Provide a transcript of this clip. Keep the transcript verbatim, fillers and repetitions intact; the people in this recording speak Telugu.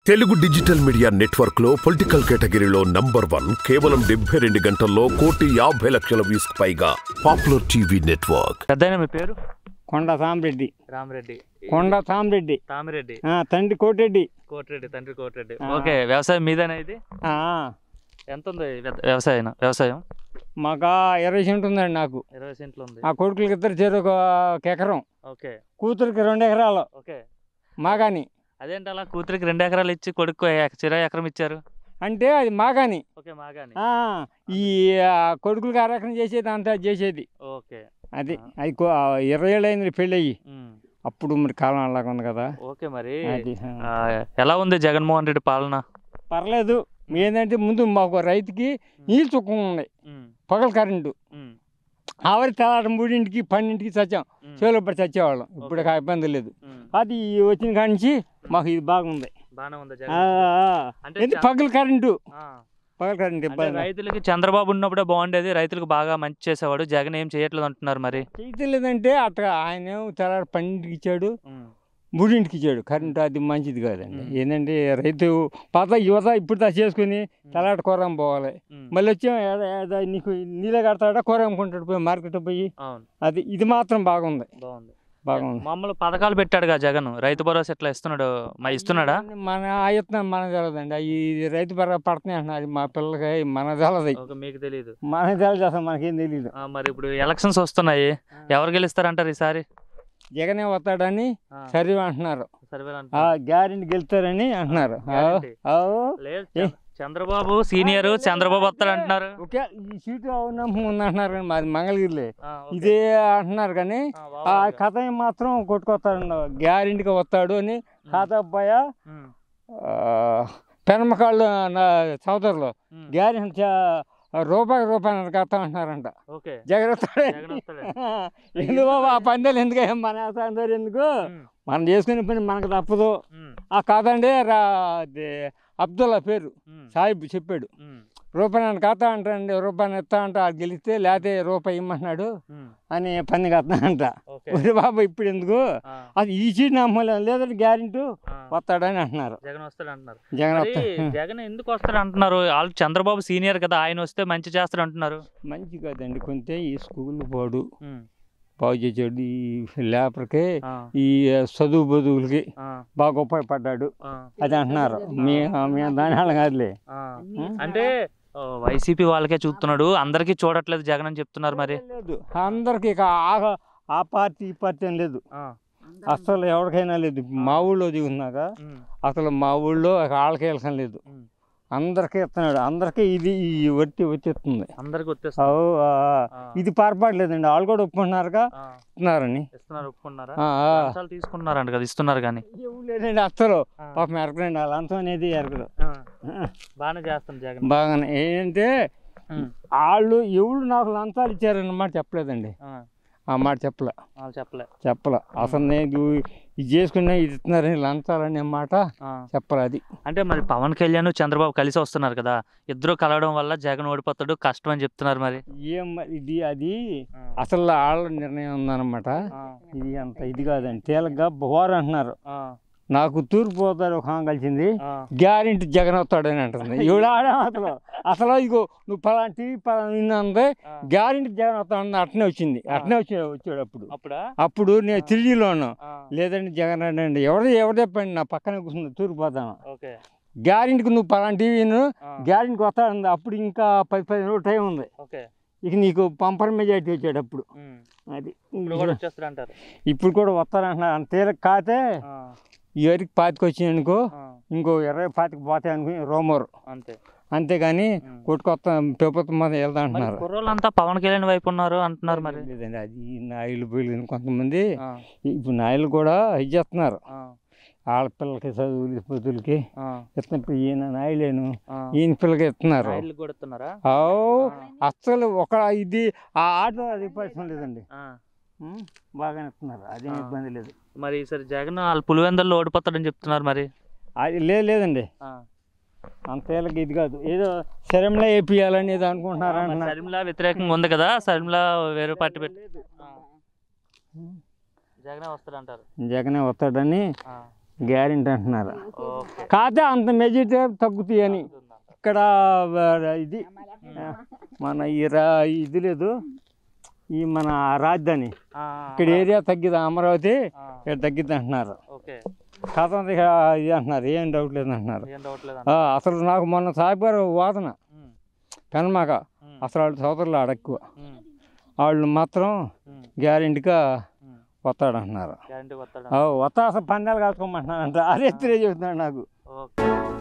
తెలుగు డిజిటల్ మీడియా నెట్వర్క్ లో పొలిటికల్ కేటగిరీలో నంబర్ వన్ కేవలం డెబ్బై రెండు గంటల్లో కోటి యాభై లక్షల వ్యూస్ పైగా పాపులర్ టీవీ నెట్వర్క్. పెద్దయినా మీ పేరు? కొండ సామిరెడ్డి. రామరెడ్డి. కొండ సామిరెడ్డి. తామిరెడ్డి. తండ్రి కోటిరెడ్డి. కోటిరెడ్డి తండ్రి కోటిరెడ్డి. ఓకే, వ్యవసాయం మీదేనా ఇది? ఎంత ఉంది వ్యవసాయం? వ్యవసాయం మాకు ఇరవై సెంట్లు ఉందండి. నాకు ఇరవై సెంట్లు ఉంది. ఆ కొడుకులకి ఇద్దరు చేరు ఒక ఎకరం. ఓకే. కూతురికి రెండు ఎకరాలు. ఓకే. మాగాని. అదేంటి అలా కూతురికి రెండు ఎకరాలు ఇచ్చి కొడుకు చిరా ఎకరం ఇచ్చారు అంటే అది మాగాని. ఓకే, మాగాని. ఈ కొడుకులకి అర ఎకరం చేసేది అంతా చేసేది. ఓకే. అది అది ఇరవై ఏళ్ళు అయింది పెళ్ళి అయ్యి. అప్పుడు మరి కాలం అలాగ ఉంది కదా. ఓకే. మరి ఎలా ఉంది జగన్మోహన్ రెడ్డి పాలన? పర్లేదు. ఏంటంటే ముందు మాకు రైతుకి నీళ్ళు చుక్కం ఉన్నాయి. పగల కరెంటు ఆవరి తెల్లారి మూడింటికి పన్నెండింటికి చచ్చాం. చేలో పడి చచ్చేవాళ్ళం. ఇప్పుడు ఇబ్బంది లేదు. అది వచ్చిన కాడి నుంచి మాకు ఇది బాగుంది. పగల కరెంటు పగల కరెంటు ఇబ్బంది. రైతులకి చంద్రబాబు ఉన్నప్పుడే బాగుండేది, రైతులకు బాగా మంచి చేసేవాడు. జగన్ ఏం చేయట్లేదు అంటున్నారు. మరి చేయట్లేదంటే అట్లా ఆయన తెల్లారి పన్నెండింటికి ఇచ్చాడు, మూడింటికి ఇచ్చాడు కరెంటు. అది మంచిది కాదండి. ఏంటంటే రైతు పాత యువత ఇప్పుడు దా చేసుకుని తెల్లాట కూరం పోవాలి. మళ్ళీ వచ్చి నీకు నీళ్ళే కడతాడా కూర అమ్ముకుంటాడు పోయి మార్కెట్ పోయి. అది ఇది మాత్రం బాగుంది. బాగుంది బాగుంది. మామూలు పథకాలు పెట్టాడుగా జగన్. రైతు భరోసా ఎట్లా ఇస్తున్నాడు? మా ఇస్తున్నాడా? మన ఆయత్నం మన తెలదండి. ఈ రైతు భరోసా పడుతున్నాయి అంటున్నారు. అది మా పిల్లలకి మన తెలది. మీకు తెలియదు? మన తెలదు అసలు, మనకేం తెలియదు. మరి ఇప్పుడు ఎలక్షన్స్ వస్తున్నాయి, ఎవరు గెలుస్తారంటారు ఈసారి? జగనే వస్తాడని సర్వే అంటున్నారు. గ్యారెంటీ గెలుస్తారని అంటున్నారు. చంద్రబాబు సీనియర్, చంద్రబాబు వస్తాడు అంటున్నారు. ఓకే, ఈ సీటు నమ్మకం ఉంది అంటున్నారు కానీ మాది మంగళగిరిలే ఇదే అంటున్నారు. కానీ ఆ కథ మాత్రం కొట్టుకొస్తాడు. గ్యారెంటీగా వస్తాడు అని ఖాతా అబ్బాయ పెనమకాళ్ళు సోదరులు గ్యారెంటీ రూపాయి రూపాయలు కడతా అంటున్నారంట. జగన్ వస్తాడు. ఎందుకు బాబు ఆ పందాలు ఎందుకు? మన అందరు ఎందుకు? మనం చేసుకునే పని మనకు తప్పదు. ఆ కాదండి రా అబ్దుల్లా పేరు సాహిబ్ చెప్పాడు. రూపాయలు కథ అంటాండి, రూపాయలు ఇస్తా అంట. అది గెలిస్తే లేకపోతే రూపాయి ఇమ్మంటున్నాడు అని పని కడతా అంట. బాబు ఇప్పుడు ఎందుకు? అది ఈ సీట్ నమ్మలేదు, లేదంటే గ్యారెంటీ వస్తాడని అంటున్నారు. జగన్ వస్తాడు అంటున్నారు. జగన్ వస్తాడు. జగన్ ఎందుకు వస్తాడు అంటున్నారు? వాళ్ళు చంద్రబాబు సీనియర్ కదా, ఆయన వస్తే మంచి చేస్తాడు అంటున్నారు. మంచి కదండి. కొంత ఈ స్కూల్ పోడు బాగు చేసాడు. ఈ లేబర్కి ఈ చదువు బదువులకి బాగా ఉపయోగపడ్డాడు అది అంటున్నారు. మీ దాని వాళ్ళ కాదులే. అంటే వైసీపీ వాళ్ళకే చూస్తున్నాడు, అందరికీ చూడట్లేదు జగన్ అని చెప్తున్నారు. మరి లేదు అందరికి ఆ పార్టీ ఈ పార్టీ అని లేదు. అసలు ఎవరికైనా లేదు. మా ఊళ్ళో దిగున్నాక అసలు మా ఊళ్ళో వాళ్ళకి వెళ్ళకం లేదు. అందరికీ ఇస్తున్నాడు. అందరికీ ఇది వట్టి వచ్చేస్తుంది. అందరికి ఇది పొరపాట్లేదండి. వాళ్ళు కూడా ఒప్పుకుంటున్నారుగా ఇస్తున్నారని. తీసుకున్నారంట కదా, ఇస్తున్నారు. కానీ లేదండి అసలు పాపం ఎరకరండి. వాళ్ళ అంతం అనేది ఎరకదు. బాగానే చేస్తాను జగన్. బాగానే ఏంటంటే వాళ్ళు ఎవరు నాకు లంచాలు ఇచ్చారన్నమాట చెప్పలేదండి. ఆ మాట చెప్పలే చెప్పలే చెప్పలే అసలు నేను ఇది చేసుకున్నా ఇది ఇస్తున్నారని లంచాలనే మాట చెప్పలే. అది అంటే మరి పవన్ కళ్యాణ్ చంద్రబాబు కలిసి వస్తున్నారు కదా, ఇద్దరు కలవడం వల్ల జగన్ ఓడిపోతాడు కష్టం అని చెప్తున్నారు. మరి ఏం ఇది అది అసలు వాళ్ళ నిర్ణయం ఉందన్నమాట. ఇది అంత ఇది కాదండి. తేలిగ్గా బోర్ అంటున్నారు. నాకు తూర్పు పోతారు ఒక కలిసింది గ్యారెంటీ జగన్ వస్తాడని అంటుంది. ఇవిడ ఆడే అసలు అసలు ఇగో నువ్వు పలాంటి పలాంటి గ్యారెంటీ జగన్ వస్తాడని అట్నే వచ్చింది. అట్నే వచ్చి వచ్చాడు అప్పుడు. అప్పుడు నేను త్రీడీలో ఉన్నాను. లేదండి జగన్ అండి ఎవరు ఎవరు చెప్పండి. నా పక్కనే కూర్చుంది తూర్పు పోతాను. గ్యారెంటీకి నువ్వు పలాంటి టీవీను గ్యారెంటీకి వస్తాడు. అప్పుడు ఇంకా పది పదిహేను రోజులు టైం ఉంది. ఇక నీకు పంపర్ మెజార్టీ వచ్చాడు అప్పుడు. అది ఇప్పుడు కూడా వస్తారంటున్నారు. అంత తేలిక కాతే ఈ వరకు పాతికి వచ్చినాయి అనుకో, ఇంకో ఇరవై పాతికి పోతాయి అనుకో రోమోరు అంతే. అంతేగాని కొట్టుకొత్త ప్రభుత్వం మీద వెళ్తా అంటున్నారు. కుర్రోళ్ళంతా పవన్ కళ్యాణ్ వైపు ఉన్నారు అంటున్నారు. మరి లేదండి అది నాయులు పోయి కొంతమంది ఇప్పుడు నాయులు కూడా ఇది చేస్తున్నారు. ఆడపిల్లలకి చదువులు పొద్దులకి ఇస్తున్నప్పుడు ఈయన నాయులేను ఈయన పిల్లకి ఇస్తున్నారు. అసలు ఒక ఇది ఆ ఆట అది పరిశ్రమ లేదండి. బాగానే ఇస్తున్నారు. అదేం ఇబ్బంది లేదు. మరి ఈసారి జగన్ వాళ్ళు పులివెందుల్లో ఓడిపోతాడని చెప్తున్నారు. మరి అది లేదు లేదండి అంతేళ్ళకి ఇది కాదు. ఏదో శర్మిలా వేపియాలని ఏదో అనుకుంటున్నారు. శర్మిలా వ్యతిరేకంగా ఉంది కదా, శర్మిలా వేరే పార్టీ పెట్టి జగనే వస్తాడంటారు. జగనే వస్తాడని గ్యారెంటీ అంటున్నారు. ఓకే కాకపోతే అంత మెజారిటీ తగ్గుతాయి అని. ఇక్కడ ఇది మన ఈ రా ఇది లేదు, ఈ మన రాజధాని ఇక్కడ ఏరియా తగ్గిద్ది, అమరావతి ఇక్కడ తగ్గిద్ది అంటున్నారు. కాకపోతే ఇది అంటున్నారు, ఏం డౌట్ లేదు అంటున్నారు. అసలు నాకు మొన్న సాగిపోయారు వాదన పెనమాక, అసలు వాళ్ళు సోదరులు ఆడెక్కువ, వాళ్ళు మాత్రం గ్యారెంటీగా వస్తాడు అంటున్నారు. వస్తా అసలు పందాలు కాసుకోమంటున్నారంట, అదే చెప్తున్నాడు నాకు.